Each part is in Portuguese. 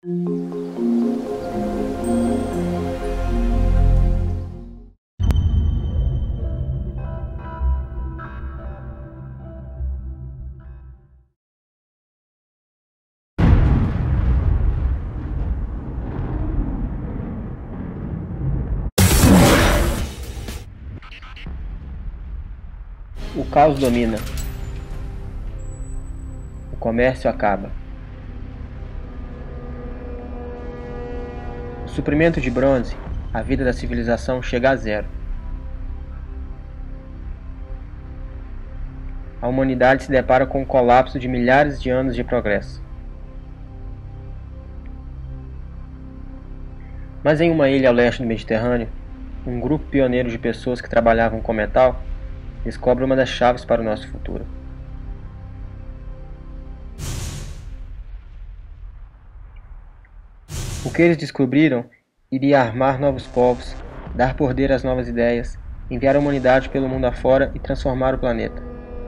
O caos domina. O comércio acaba. O suprimento de bronze, a vida da civilização chega a zero. A humanidade se depara com o colapso de milhares de anos de progresso. Mas em uma ilha ao leste do Mediterrâneo, um grupo pioneiro de pessoas que trabalhavam com metal descobre uma das chaves para o nosso futuro. O que eles descobriram iria armar novos povos, dar poder às novas ideias, enviar a humanidade pelo mundo afora e transformar o planeta.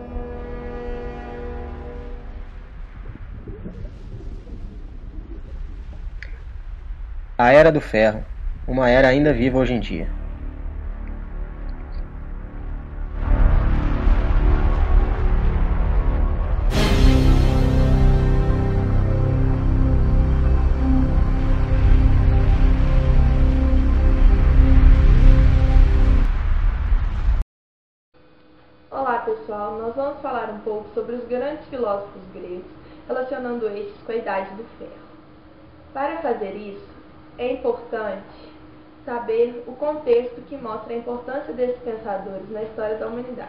A Era do Ferro, uma era ainda viva hoje em dia. Olá pessoal, nós vamos falar um pouco sobre os grandes filósofos gregos, relacionando estes com a Idade do Ferro. Para fazer isso, é importante saber o contexto que mostra a importância desses pensadores na história da humanidade.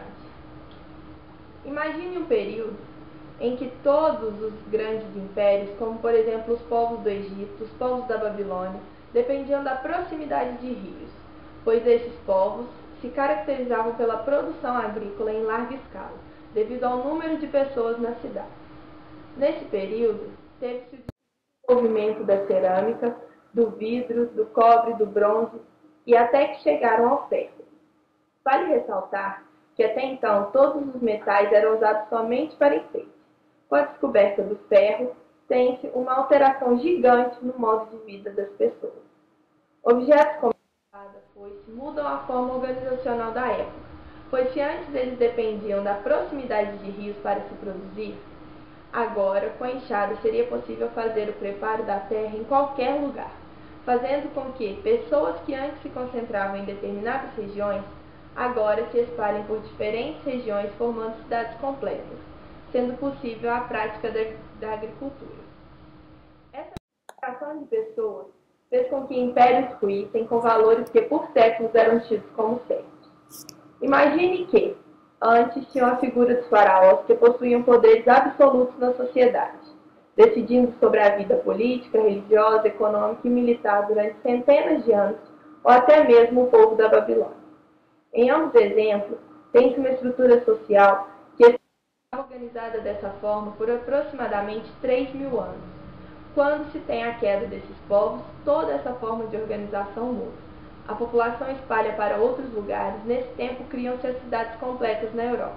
Imagine um período em que todos os grandes impérios, como por exemplo os povos do Egito, os povos da Babilônia, dependiam da proximidade de rios, pois esses povos se caracterizavam pela produção agrícola em larga escala, devido ao número de pessoas nas cidades. Nesse período, teve-se o desenvolvimento da cerâmica, do vidro, do cobre, do bronze e até que chegaram ao ferro. Vale ressaltar que até então todos os metais eram usados somente para enfeite. Com a descoberta do ferro, tem-se uma alteração gigante no modo de vida das pessoas. Objetos como foice mudam a forma organizacional da época, pois se antes eles dependiam da proximidade de rios para se produzir, agora com a enxada seria possível fazer o preparo da terra em qualquer lugar, fazendo com que pessoas que antes se concentravam em determinadas regiões, agora se espalhem por diferentes regiões formando cidades completas, sendo possível a prática da agricultura. Essa concentração de pessoas fez com que impérios ruíssem com valores que por séculos eram tidos como certos. Imagine que, antes tinham a figura dos faraós que possuíam poderes absolutos na sociedade, decidindo sobre a vida política, religiosa, econômica e militar durante centenas de anos, ou até mesmo o povo da Babilônia. Em ambos exemplos, tem-se uma estrutura social que estava organizada dessa forma por aproximadamente 3.000 anos. Quando se tem a queda desses povos, toda essa forma de organização muda. A população espalha para outros lugares, nesse tempo criam-se as cidades completas na Europa.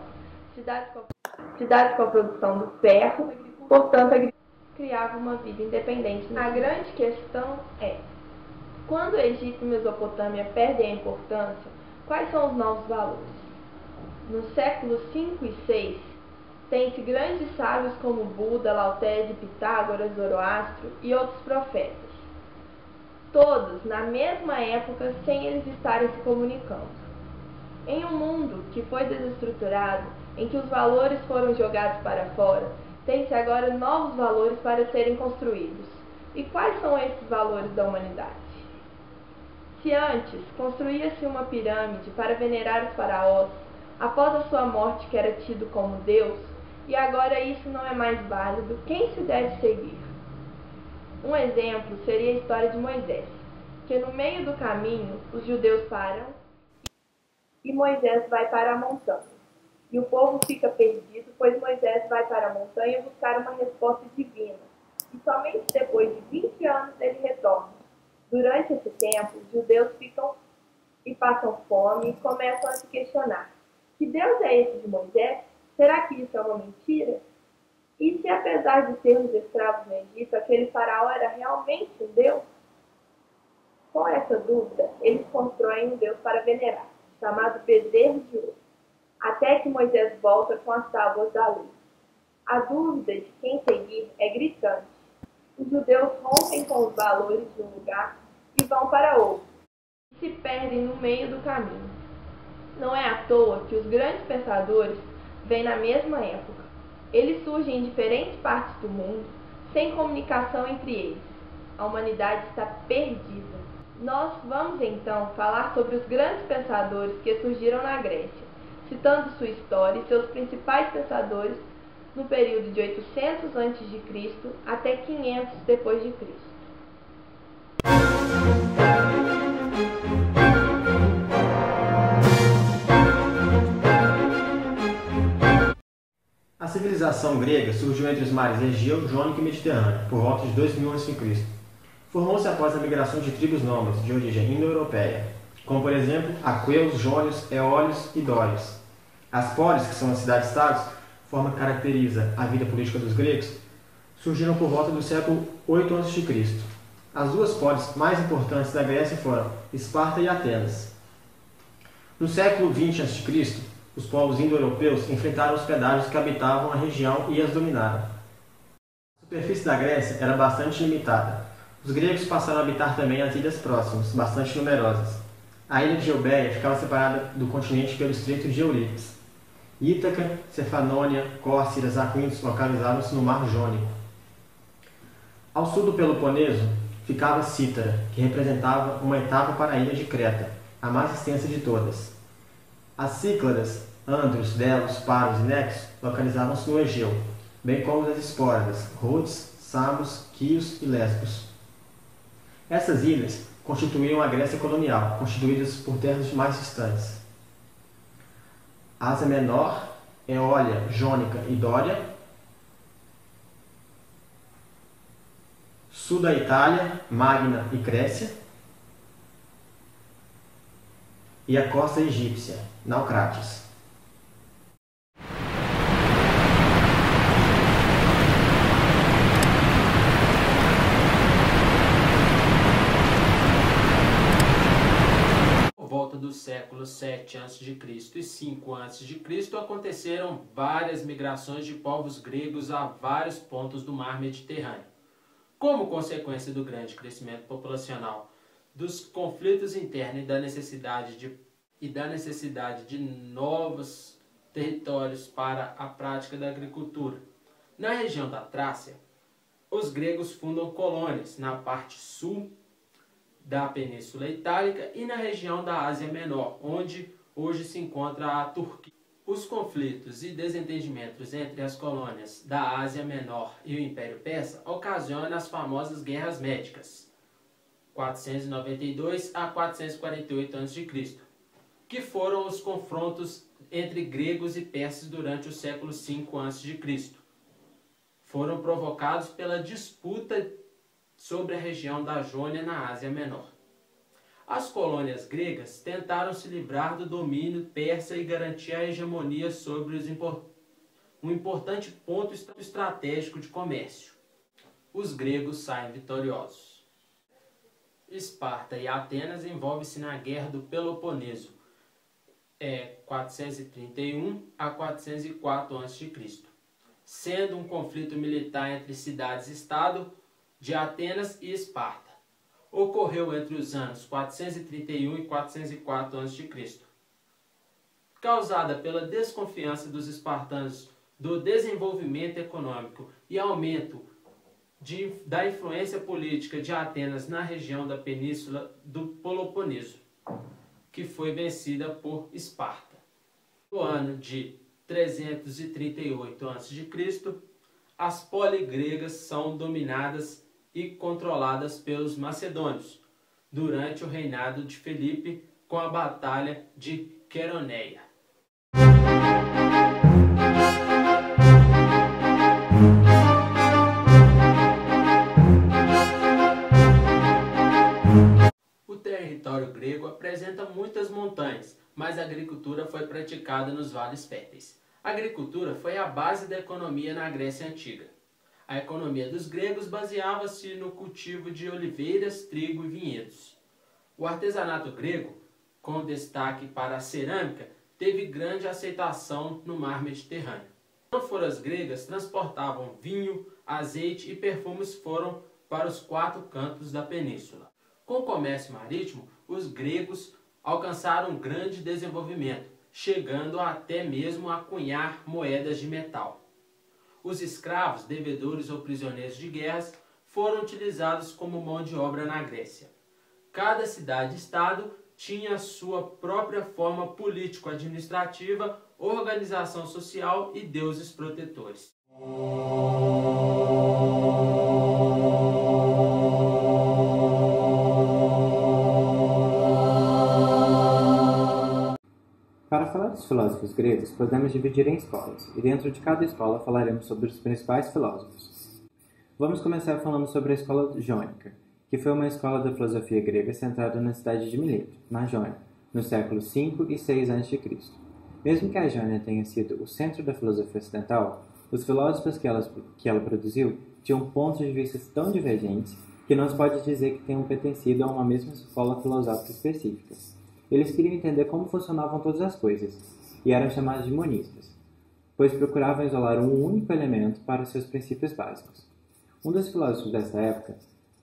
Cidades com a produção do ferro, portanto a agricultura criava uma vida independente. A grande questão é, quando o Egito e Mesopotâmia perdem a importância, quais são os novos valores? Nos séculos 5 e 6, tem-se grandes sábios como Buda, Lao Tse, Pitágoras, Zoroastro e outros profetas. Todos na mesma época sem eles estarem se comunicando. Em um mundo que foi desestruturado, em que os valores foram jogados para fora, tem-se agora novos valores para serem construídos. E quais são esses valores da humanidade? Se antes construía-se uma pirâmide para venerar os faraós, após a sua morte que era tido como Deus, e agora isso não é mais válido, quem se deve seguir? Um exemplo seria a história de Moisés, que no meio do caminho os judeus param e Moisés vai para a montanha. E o povo fica perdido, pois Moisés vai para a montanha buscar uma resposta divina. E somente depois de 20 anos ele retorna. Durante esse tempo, os judeus ficam e passam fome e começam a se questionar: que Deus é esse de Moisés? Será que isso é uma mentira? E se, apesar de sermos escravos no Egito, aquele faraó era realmente um deus? Com essa dúvida, eles constroem um deus para venerar, chamado Bezerro de Ouro, até que Moisés volta com as tábuas da lei. A dúvida de quem seguir é gritante. Os judeus rompem com os valores de um lugar e vão para outro, e se perdem no meio do caminho. Não é à toa que os grandes pensadores vêm na mesma época. Eles surgem em diferentes partes do mundo, sem comunicação entre eles. A humanidade está perdida. Nós vamos então falar sobre os grandes pensadores que surgiram na Grécia, citando sua história e seus principais pensadores no período de 800 a.C. até 500 depois de Cristo. A civilização grega surgiu entre os mares Egeu, Jônico e Mediterrâneo, por volta de 2000 a.C. Formou-se após a migração de tribos nômades de origem indo-europeia, como por exemplo aqueus, jônios, eólios e dórios. As polis, que são as cidades-estados, forma que caracteriza a vida política dos gregos, surgiram por volta do século 8 a.C. As duas polis mais importantes da Grécia foram Esparta e Atenas. No século 20 a.C., os povos indo-europeus enfrentaram os pedágios que habitavam a região e as dominaram. A superfície da Grécia era bastante limitada. Os gregos passaram a habitar também as ilhas próximas, bastante numerosas. A ilha de Eubéia ficava separada do continente pelo Estreito de Eurípides. Ítaca, Cefanônia, Córcira, Zakynthos localizavam-se no Mar Jônico. Ao sul do Peloponeso ficava Cítara, que representava uma etapa para a ilha de Creta, a mais extensa de todas. As Cícladas, Andros, Delos, Paros e Nexos localizavam-se no Egeu, bem como as Espóradas, Rhodes, Samos, Quios e Lesbos. Essas ilhas constituíam a Grécia colonial, constituídas por terras mais distantes. Ásia Menor, Eólia, Jônica e Dória. Sul da Itália, Magna e Crécia. E a costa egípcia, Naucratis. Do século 7 a.C. e 5 a.C., aconteceram várias migrações de povos gregos a vários pontos do mar Mediterrâneo. Como consequência do grande crescimento populacional, dos conflitos internos e da necessidade de novos territórios para a prática da agricultura. Na região da Trácia, os gregos fundam colônias na parte sul da Península Itálica e na região da Ásia Menor, onde hoje se encontra a Turquia. Os conflitos e desentendimentos entre as colônias da Ásia Menor e o Império Persa ocasionam as famosas Guerras Médicas, 492 a 448 a.C., que foram os confrontos entre gregos e persas durante o século 5 a.C. Foram provocados pela disputa sobre a região da Jônia na Ásia Menor. As colônias gregas tentaram se livrar do domínio persa e garantir a hegemonia sobre um importante ponto estratégico de comércio. Os gregos saem vitoriosos. Esparta e Atenas envolvem-se na Guerra do Peloponeso, 431 a 404 a.C., sendo um conflito militar entre cidades-estado de Atenas e Esparta. Ocorreu entre os anos 431 e 404 a.C., causada pela desconfiança dos espartanos do desenvolvimento econômico e aumento da influência política de Atenas na região da Península do Peloponeso, que foi vencida por Esparta. No ano de 338 a.C., as poligregas são dominadas e controladas pelos macedônios, durante o reinado de Filipe, com a Batalha de Queroneia. O território grego apresenta muitas montanhas, mas a agricultura foi praticada nos vales férteis. A agricultura foi a base da economia na Grécia Antiga. A economia dos gregos baseava-se no cultivo de oliveiras, trigo e vinhedos. O artesanato grego, com destaque para a cerâmica, teve grande aceitação no mar Mediterrâneo. As ânforas gregas transportavam vinho, azeite e perfumes foram para os 4 cantos da península. Com o comércio marítimo, os gregos alcançaram um grande desenvolvimento, chegando até mesmo a cunhar moedas de metal. Os escravos, devedores ou prisioneiros de guerras foram utilizados como mão de obra na Grécia. Cada cidade-estado tinha sua própria forma político-administrativa, organização social e deuses protetores. Para falar dos filósofos gregos, podemos dividir em escolas, e dentro de cada escola falaremos sobre os principais filósofos. Vamos começar falando sobre a escola jônica, que foi uma escola da filosofia grega centrada na cidade de Mileto, na Jônia, nos séculos 5 e 6 a.C. Mesmo que a Jônia tenha sido o centro da filosofia ocidental, os filósofos que ela produziu tinham pontos de vista tão divergentes que não se pode dizer que tenham pertencido a uma mesma escola filosófica específica. Eles queriam entender como funcionavam todas as coisas, e eram chamados de monistas, pois procuravam isolar um único elemento para seus princípios básicos. Um dos filósofos dessa época,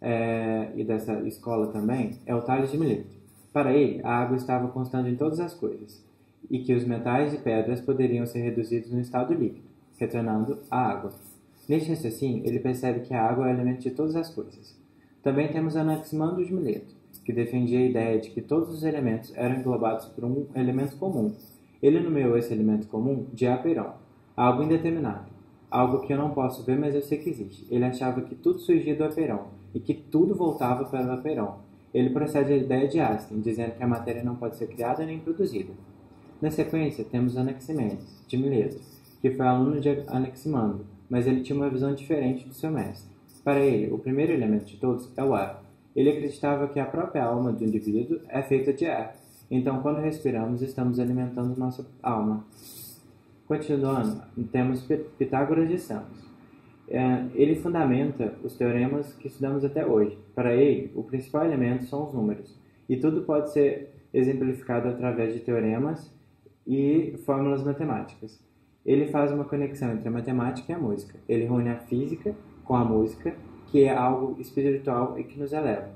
e dessa escola também, é o Tales de Mileto. Para ele, a água estava constante em todas as coisas, e que os metais e pedras poderiam ser reduzidos no estado líquido, retornando à água. Neste raciocínio, ele percebe que a água é o elemento de todas as coisas. Também temos Anaximandro de Mileto, que defendia a ideia de que todos os elementos eram englobados por um elemento comum. Ele nomeou esse elemento comum de apeirão, algo indeterminado, algo que eu não posso ver, mas eu sei que existe. Ele achava que tudo surgia do apeirão e que tudo voltava para o apeirão. Ele procede à ideia de Einstein, dizendo que a matéria não pode ser criada nem produzida. Na sequência, temos Anaximenes, de Mileto, que foi aluno de Anaximandro, mas ele tinha uma visão diferente do seu mestre. Para ele, o primeiro elemento de todos é o ar. Ele acreditava que a própria alma do indivíduo é feita de ar. Então, quando respiramos, estamos alimentando nossa alma. Continuando, temos Pitágoras de Samos. Ele fundamenta os teoremas que estudamos até hoje. Para ele, o principal elemento são os números, e tudo pode ser exemplificado através de teoremas e fórmulas matemáticas. Ele faz uma conexão entre a matemática e a música. Ele reúne a física com a música, que é algo espiritual e que nos eleva.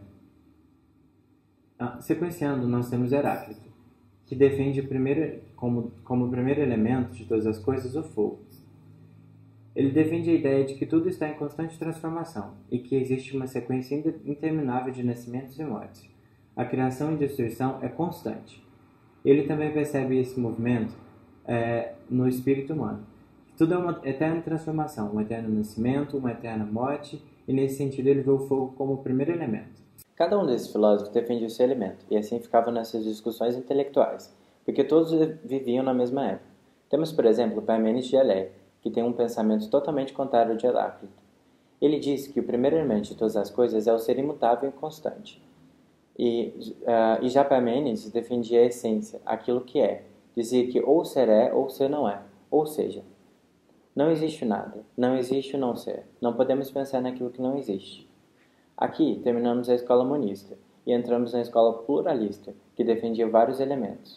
Sequenciando, nós temos Heráclito, que defende como o primeiro elemento de todas as coisas o fogo. Ele defende a ideia de que tudo está em constante transformação e que existe uma sequência interminável de nascimentos e mortes. A criação e destruição é constante. Ele também percebe esse movimento no espírito humano. Tudo é uma eterna transformação, um eterno nascimento, uma eterna morte, e nesse sentido ele vê o fogo como o primeiro elemento. Cada um desses filósofos defendia o seu elemento, e assim ficavam nessas discussões intelectuais, porque todos viviam na mesma época. Temos, por exemplo, Parmênides de Eleia, que tem um pensamento totalmente contrário ao de Heráclito. Ele diz que o primeiro elemento de todas as coisas é o ser imutável e constante. E já Parmênides defendia a essência, aquilo que é. Dizia que ou ser é ou ser não é. Ou seja, não existe nada, não existe o não ser. Não podemos pensar naquilo que não existe. Aqui terminamos a escola monista e entramos na escola pluralista, que defendia vários elementos.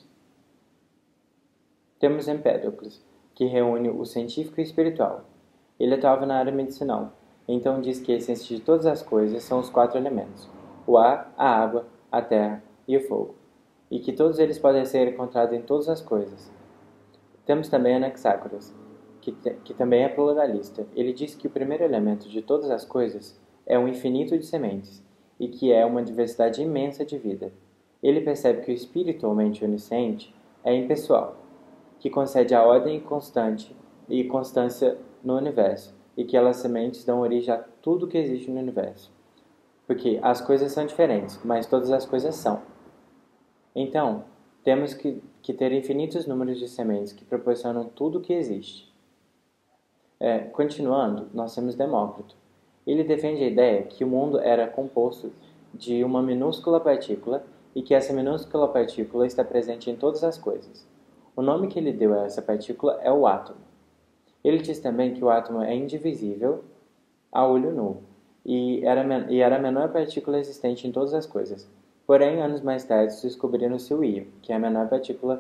Temos Empédocles, que reúne o científico e o espiritual. Ele atuava na área medicinal, então diz que a essência de todas as coisas são os 4 elementos: o ar, a água, a terra e o fogo, e que todos eles podem ser encontrados em todas as coisas. Temos também Anaxágoras, que também é pluralista. Ele diz que o primeiro elemento de todas as coisas é um infinito de sementes, e que é uma diversidade imensa de vida. Ele percebe que o espírito ou mente onisciente é impessoal, que concede a ordem constante e constância no universo, e que as sementes dão origem a tudo que existe no universo. Porque as coisas são diferentes, mas todas as coisas são. Então, temos que ter infinitos números de sementes que proporcionam tudo o que existe. Continuando, nós temos Demócrito. Ele defende a ideia que o mundo era composto de uma minúscula partícula e que essa minúscula partícula está presente em todas as coisas. O nome que ele deu a essa partícula é o átomo. Ele diz também que o átomo é indivisível a olho nu e era a menor partícula existente em todas as coisas. Porém, anos mais tarde, descobriram-se o íon, que é a menor partícula.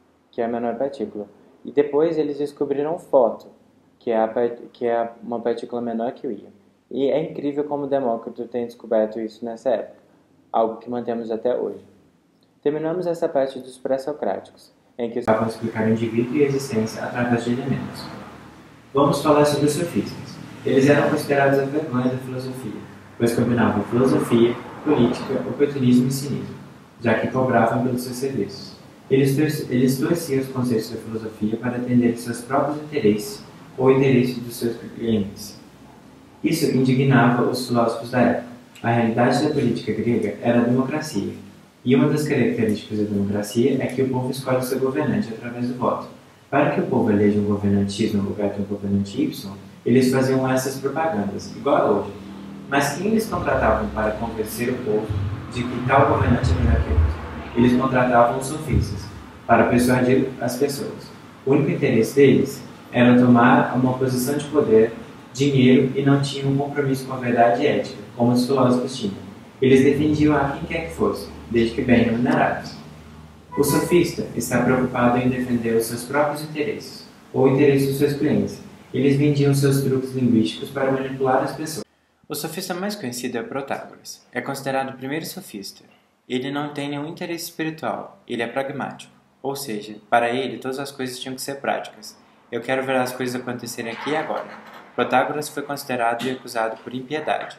E depois eles descobriram o fóton, que é uma partícula menor que o íon. E é incrível como Demócrito tem descoberto isso nessa época, algo que mantemos até hoje. Terminamos essa parte dos pré-socráticos, em que estavam explicar o indivíduo e a existência através de elementos. Vamos falar sobre os sofistas. Eles eram considerados a vergonha da filosofia, pois combinavam filosofia, política, oportunismo e cinismo, já que cobravam pelos seus serviços. Eles torciam os conceitos da filosofia para atender seus próprios interesses ou interesses dos seus clientes. Isso indignava os filósofos da época. A realidade da política grega era a democracia, e uma das características da democracia é que o povo escolhe seu governante através do voto. Para que o povo eleja um governante X no lugar de um governante Y, eles faziam essas propagandas, igual a hoje. Mas quem eles contratavam para convencer o povo de que tal governante é melhor que outro? Eles contratavam os sofistas, para persuadir as pessoas. O único interesse deles era tomar uma posição de poder, dinheiro e não tinham um compromisso com a verdade e ética, como os filósofos tinham. Eles defendiam a quem quer que fosse, desde que bem remunerados. O sofista está preocupado em defender os seus próprios interesses, ou interesses dos seus clientes. Eles vendiam seus truques linguísticos para manipular as pessoas. O sofista mais conhecido é Protágoras. É considerado o primeiro sofista. Ele não tem nenhum interesse espiritual, ele é pragmático. Ou seja, para ele todas as coisas tinham que ser práticas. Eu quero ver as coisas acontecerem aqui e agora. Protágoras foi considerado e acusado por impiedade,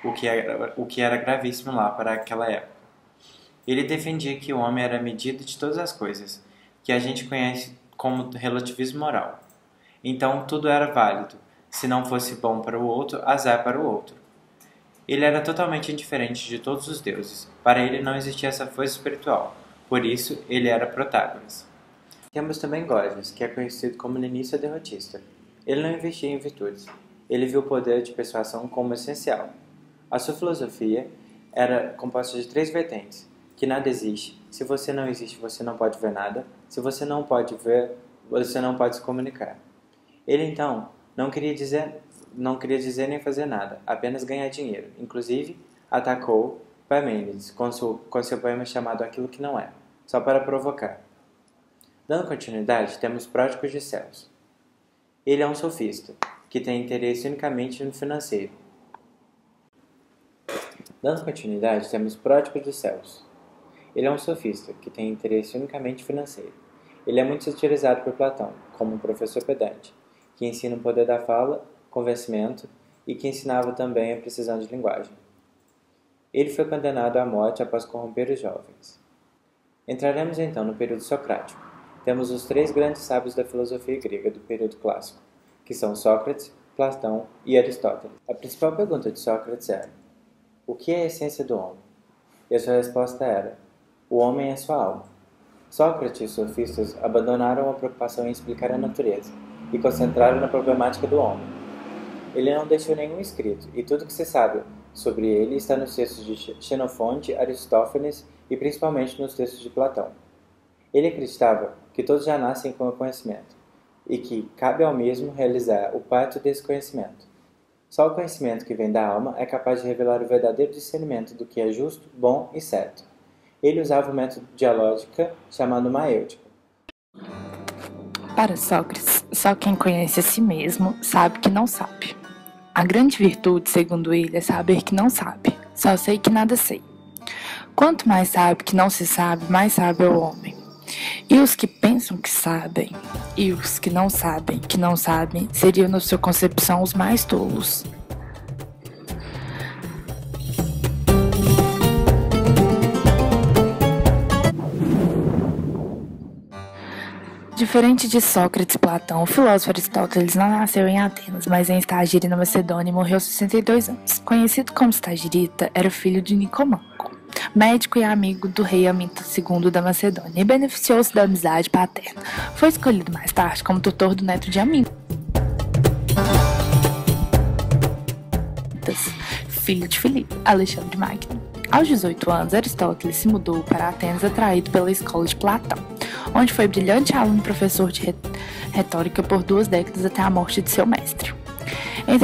o que era gravíssimo lá para aquela época. Ele defendia que o homem era a medida de todas as coisas, que a gente conhece como relativismo moral. Então tudo era válido. Se não fosse bom para o outro, azar para o outro. Ele era totalmente indiferente de todos os deuses. Para ele não existia essa força espiritual. Por isso, ele era Protágoras. Temos também Gorgias, que é conhecido como linista derrotista. Ele não investia em virtudes. Ele viu o poder de persuasão como essencial. A sua filosofia era composta de 3 vertentes. Que nada existe. Se você não existe, você não pode ver nada. Se você não pode ver, você não pode se comunicar. Ele, então, não queria dizer nem fazer nada, apenas ganhar dinheiro. Inclusive, atacou Parmênides com seu poema chamado Aquilo que Não É, só para provocar. Dando continuidade, temos Pródicos de Céus. Ele é um sofista, que tem interesse unicamente no financeiro. Dando continuidade, temos Pródicos dos Céus. Ele é um sofista, que tem interesse unicamente financeiro. Ele é muito satirizado por Platão, como um professor pedante, que ensina o poder da fala, convencimento, e que ensinava também a precisão de linguagem. Ele foi condenado à morte após corromper os jovens. Entraremos então no período socrático. Temos os 3 grandes sábios da filosofia grega do período clássico, que são Sócrates, Platão e Aristóteles. A principal pergunta de Sócrates era: o que é a essência do homem? E a sua resposta era: o homem é sua alma. Sócrates e os sofistas abandonaram a preocupação em explicar a natureza e concentraram na problemática do homem. Ele não deixou nenhum escrito, e tudo que se sabe sobre ele está nos textos de Xenofonte, Aristófanes e principalmente nos textos de Platão. Ele acreditava que todos já nascem com o conhecimento, e que cabe ao mesmo realizar o parto desse conhecimento. Só o conhecimento que vem da alma é capaz de revelar o verdadeiro discernimento do que é justo, bom e certo. Ele usava o método dialógica chamado maêutica. Para Sócrates, só quem conhece a si mesmo sabe que não sabe. A grande virtude, segundo ele, é saber que não sabe. Só sei que nada sei. Quanto mais sabe que não se sabe, mais sábio é o homem. E os que pensam que sabem, e os que não sabem seriam, na sua concepção, os mais tolos. Diferente de Sócrates e Platão, o filósofo Aristóteles não nasceu em Atenas, mas em Stagíria, na Macedônia, e morreu aos 62 anos. Conhecido como Stagirita, era filho de Nicomanco, médico e amigo do rei Aminto II da Macedônia, e beneficiou-se da amizade paterna. Foi escolhido mais tarde como tutor do neto de Aminto, filho de Filipe, Alexandre Magno. Aos 18 anos, Aristóteles se mudou para Atenas, atraído pela escola de Platão. onde foi brilhante aluno e professor de retórica por 2 décadas até a morte de seu mestre. Em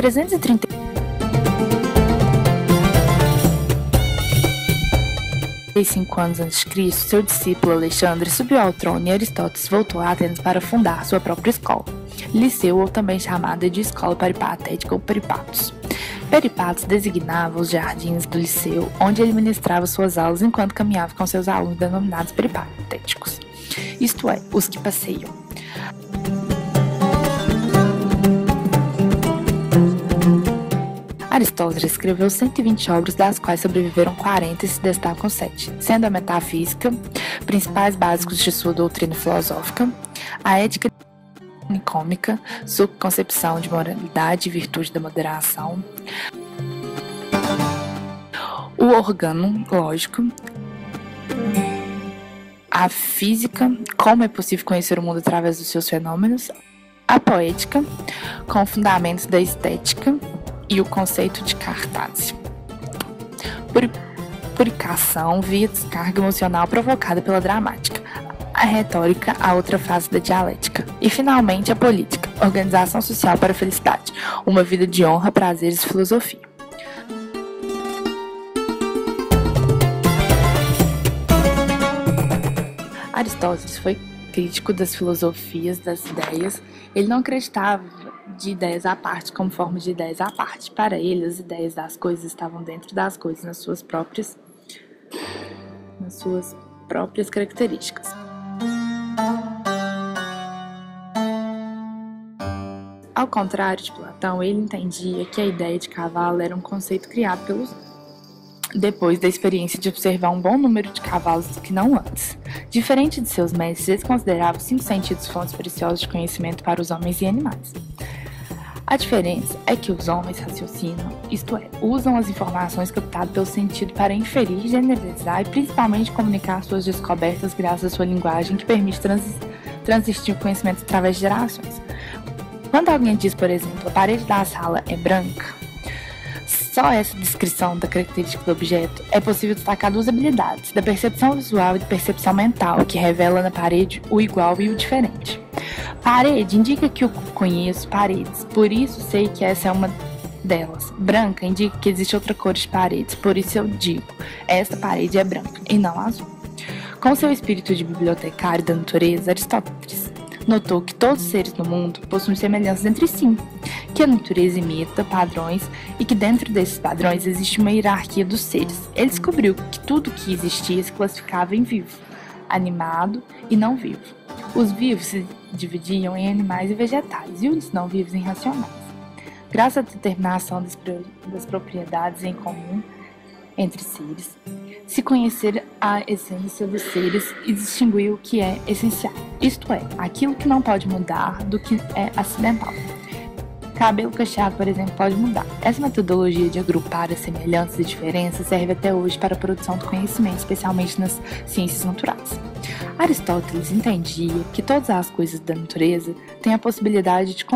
335 anos a.C., seu discípulo Alexandre subiu ao trono e Aristóteles voltou a Atenas para fundar sua própria escola, Liceu, ou também chamada de Escola Peripatética ou Peripatos. Peripatos designava os jardins do Liceu, onde ele ministrava suas aulas enquanto caminhava com seus alunos denominados peripatéticos, isto é, os que passeiam. Aristóteles escreveu 120 obras, das quais sobreviveram 40 e se destacam 7, sendo a metafísica, principais básicos de sua doutrina filosófica, a ética nicômica, sua concepção de moralidade e virtude da moderação, o organo lógico, a física, como é possível conhecer o mundo através dos seus fenômenos, a poética, com fundamentos da estética e o conceito de cartaz, purificação via descarga emocional provocada pela dramática, a retórica, a outra fase da dialética, e finalmente a política, organização social para a felicidade, uma vida de honra, prazeres e filosofia. Aristóteles foi crítico das filosofias, das ideias. Ele não acreditava de ideias à parte como forma de ideias à parte. Para ele, as ideias das coisas estavam dentro das coisas, nas suas próprias características. Ao contrário de Platão, ele entendia que a ideia de cavalo era um conceito criado pelos depois da experiência de observar um bom número de cavalos que não antes. Diferente de seus mestres, ele considerava os 5 sentidos fontes preciosas de conhecimento para os homens e animais. A diferença é que os homens raciocinam, isto é, usam as informações captadas pelo sentido para inferir, generalizar e principalmente comunicar suas descobertas graças à sua linguagem que permite transistir o conhecimento através de gerações. Quando alguém diz, por exemplo, a parede da sala é branca, só essa descrição da característica do objeto é possível destacar 2 habilidades, da percepção visual e da percepção mental, que revela na parede o igual e o diferente. Parede indica que eu conheço paredes, por isso sei que essa é uma delas. Branca indica que existe outra cor de paredes, por isso eu digo, esta parede é branca e não azul. Com seu espírito de bibliotecário da natureza, Aristóteles notou que todos os seres no mundo possuem semelhanças entre si, que a natureza imita padrões e que dentro desses padrões existe uma hierarquia dos seres. Ele descobriu que tudo que existia se classificava em vivo, animado e não vivo. Os vivos se dividiam em animais e vegetais, e os não vivos em racionais. Graças à determinação das propriedades em comum entre seres, se conhecer a essência dos seres e distinguir o que é essencial, isto é, aquilo que não pode mudar do que é acidental. Cabelo cacheado, por exemplo, pode mudar. Essa metodologia de agrupar as semelhanças e diferenças serve até hoje para a produção do conhecimento, especialmente nas ciências naturais. Aristóteles entendia que todas as coisas da natureza têm a possibilidade de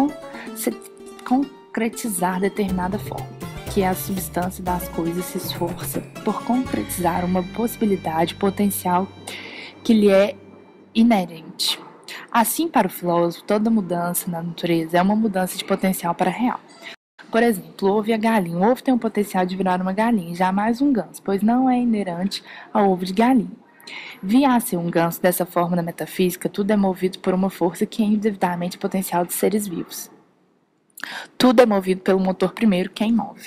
concretizar determinada forma, que a substância das coisas se esforça por concretizar uma possibilidade potencial que lhe é inerente. Assim, para o filósofo, toda mudança na natureza é uma mudança de potencial para a real. Por exemplo, o ovo e a galinha. O ovo tem o potencial de virar uma galinha, jamais um ganso, pois não é inerente ao ovo de galinha. Via a ser um ganso dessa forma na metafísica, tudo é movido por uma força que é indevidamente potencial dos seres vivos. Tudo é movido pelo motor primeiro, que é imóvel.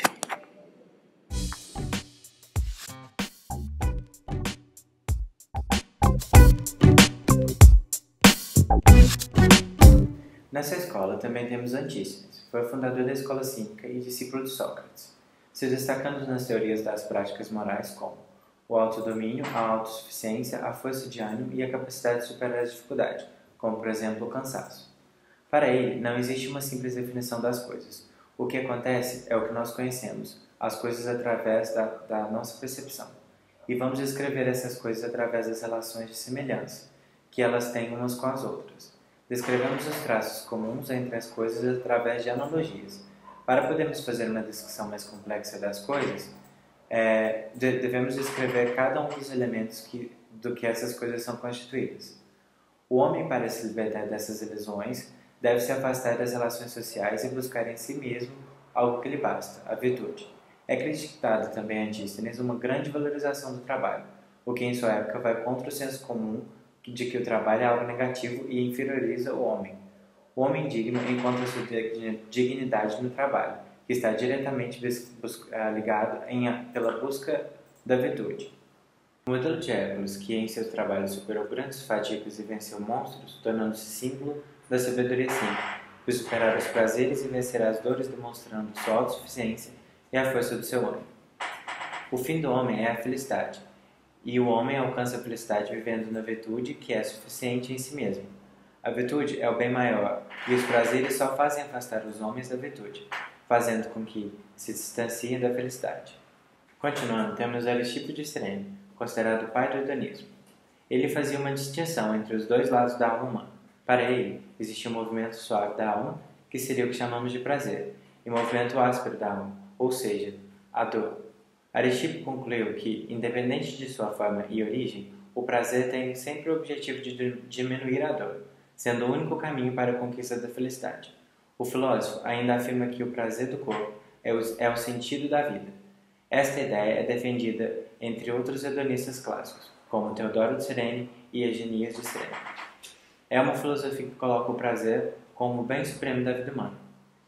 Nessa escola também temos Antístenes, foi o fundador da escola cínica e discípulo de Sócrates, se destacando nas teorias das práticas morais como o autodomínio, a autossuficiência, a força de ânimo e a capacidade de superar a dificuldade, como por exemplo o cansaço. Para ele, não existe uma simples definição das coisas. O que acontece é o que nós conhecemos, as coisas através da nossa percepção. E vamos descrever essas coisas através das relações de semelhança, que elas têm umas com as outras. Descrevemos os traços comuns entre as coisas através de analogias. Para podermos fazer uma descrição mais complexa das coisas, devemos descrever cada um dos elementos do que essas coisas são constituídas. O homem, para se libertar dessas ilusões, deve se afastar das relações sociais e buscar em si mesmo algo que lhe basta, a virtude. É acreditado também em Antístenes uma grande valorização do trabalho, o que em sua época vai contra o senso comum de que o trabalho é algo negativo e inferioriza o homem. O homem digno encontra sua dignidade no trabalho, que está diretamente ligado pela busca da virtude. O modelo de Hércules, que em seus trabalhos superou grandes fadigas e venceu monstros, tornando-se símbolo da sabedoria simples, que superar os prazeres e vencer as dores demonstrando sua autossuficiência e a força do seu ânimo. O fim do homem é a felicidade, e o homem alcança a felicidade vivendo na virtude que é suficiente em si mesmo. A virtude é o bem maior, e os prazeres só fazem afastar os homens da virtude, fazendo com que se distanciem da felicidade. Continuando, temos Aristipo de Cirene, considerado o pai do hedonismo. Ele fazia uma distinção entre os dois lados da alma humana. Para ele, existia um movimento suave da alma, que seria o que chamamos de prazer, e um movimento áspero da alma, ou seja, a dor. Aristipo concluiu que, independente de sua forma e origem, o prazer tem sempre o objetivo de diminuir a dor, sendo o único caminho para a conquista da felicidade. O filósofo ainda afirma que o prazer do corpo é o sentido da vida. Esta ideia é defendida entre outros hedonistas clássicos, como Teodoro de Cirene e Eugenias de Cirene. É uma filosofia que coloca o prazer como o bem supremo da vida humana.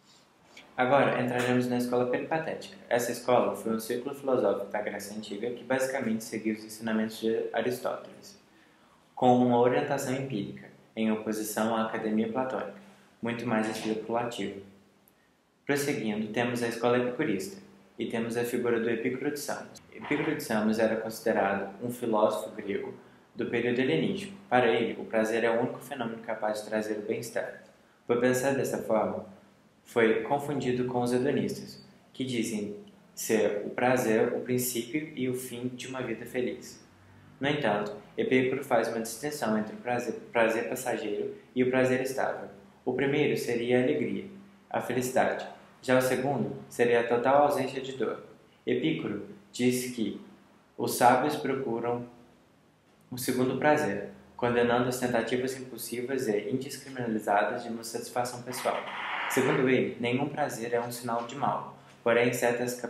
Agora entraremos na escola peripatética. Essa escola foi um círculo filosófico da Grécia Antiga que basicamente seguia os ensinamentos de Aristóteles, com uma orientação empírica, em oposição à academia platônica, muito mais especulativa. Prosseguindo, temos a escola epicurista, e temos a figura do Epicuro de Samos. Epicuro de Samos era considerado um filósofo grego do período helenístico. Para ele, o prazer é o único fenômeno capaz de trazer o bem-estar. Por pensar dessa forma, foi confundido com os hedonistas, que dizem ser o prazer o princípio e o fim de uma vida feliz. No entanto, Epicuro faz uma distinção entre o prazer passageiro e o prazer estável. O primeiro seria a alegria, a felicidade. Já o segundo seria a total ausência de dor. Epicuro disse que os sábios procuram o segundo prazer, condenando as tentativas impulsivas e indiscriminalizadas de uma satisfação pessoal. Segundo ele, nenhum prazer é um sinal de mal, porém certas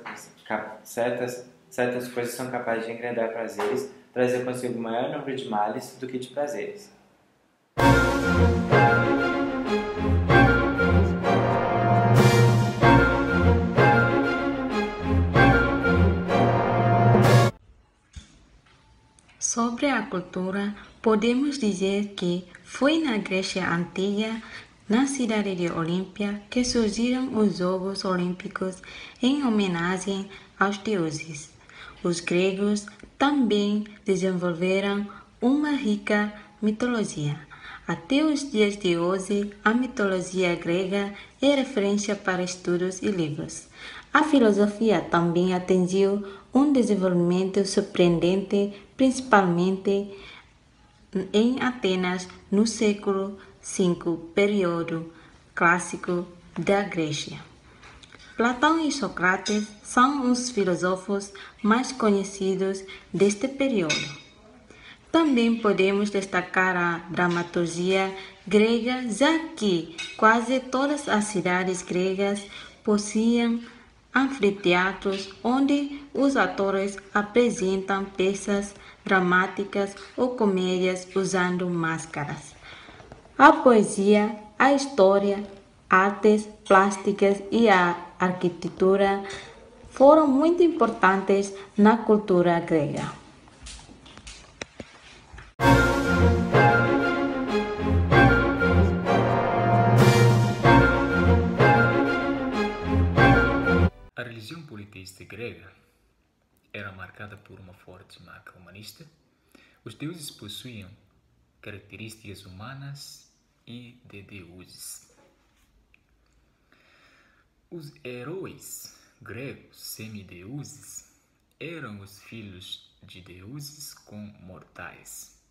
coisas são capazes de engrandar prazeres, trazer consigo maior número de males do que de prazeres. Sobre a cultura, podemos dizer que foi na Grécia Antiga, na cidade de Olímpia, que surgiram os Jogos Olímpicos em homenagem aos deuses. Os gregos também desenvolveram uma rica mitologia. Até os dias de hoje, a mitologia grega é referência para estudos e livros. A filosofia também atingiu um desenvolvimento surpreendente, principalmente em Atenas, no século V, período clássico da Grécia. Platão e Sócrates são os filósofos mais conhecidos deste período. Também podemos destacar a dramaturgia grega, já que quase todas as cidades gregas possuíam anfiteatros onde os atores apresentam peças dramáticas ou comédias usando máscaras. A poesia, a história, artes plásticas e a arquitetura foram muito importantes na cultura grega. A religião politeísta grega era marcada por uma forte marca humanista. Os deuses possuíam características humanas e de deuses. Os heróis gregos semideuses eram os filhos de deuses com mortais.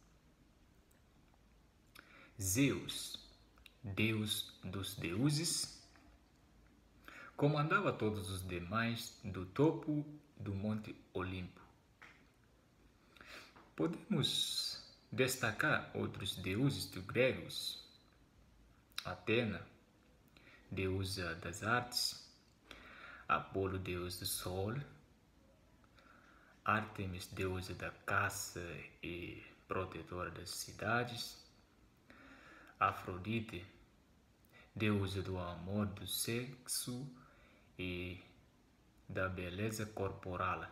Zeus, deus dos deuses, comandava todos os demais do topo do Monte Olimpo. Podemos destacar outros deuses dos gregos: Atena, deusa das artes; Apolo, deus do sol; Ártemis, deusa da caça e protetora das cidades; Afrodite, deusa do amor, do sexo e da beleza corporal;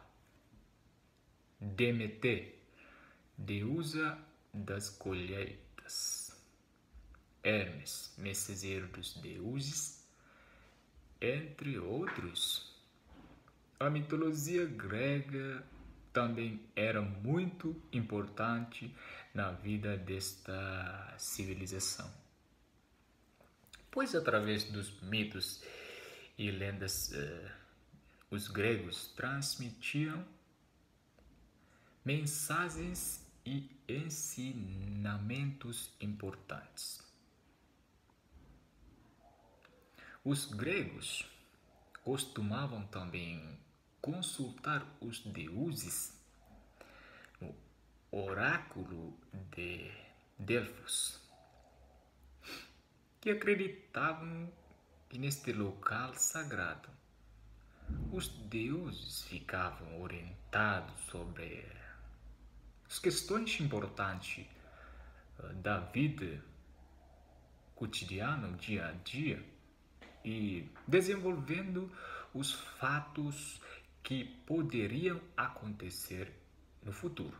Demeter, deusa das colheitas; Hermes, mensageiro dos deuses, entre outros. A mitologia grega também era muito importante na vida desta civilização, pois através dos mitos e lendas os gregos transmitiam mensagens e ensinamentos importantes. Os gregos costumavam também consultar os deuses no oráculo de Delfos, que acreditavam que neste local sagrado os deuses ficavam orientados sobre as questões importantes da vida cotidiana, dia a dia, e desenvolvendo os fatos que poderiam acontecer no futuro.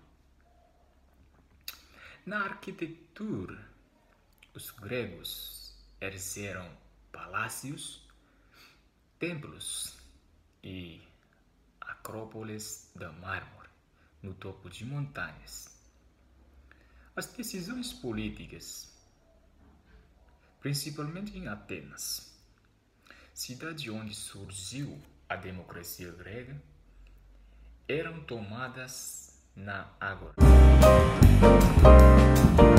Na arquitetura, os gregos ergueram palácios, templos e acrópolis de mármore no topo de montanhas. As decisões políticas, principalmente em Atenas, cidade onde surgiu a democracia grega, eram tomadas na ágora.